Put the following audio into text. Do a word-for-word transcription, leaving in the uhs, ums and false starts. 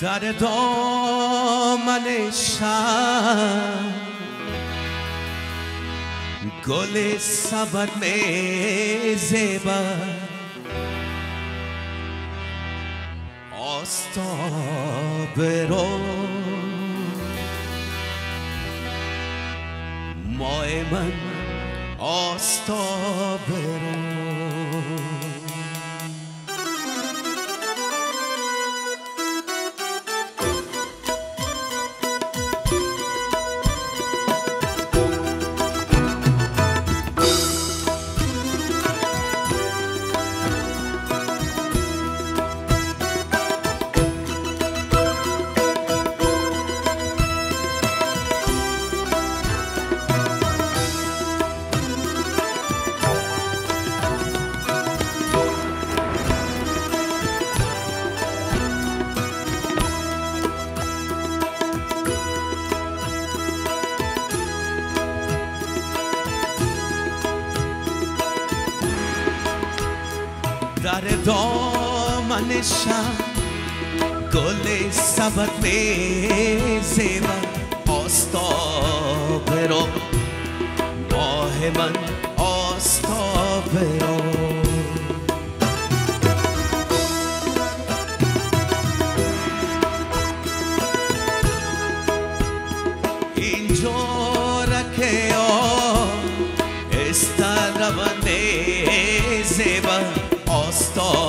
در دامن شب گل سبد می زیبد آستاب رو ماه من آستاب رو در دامن شب گل سبد می زیبد آستاب رو ماه من آستاب رو اینجا رکه آن استرابنه زیبد آستاب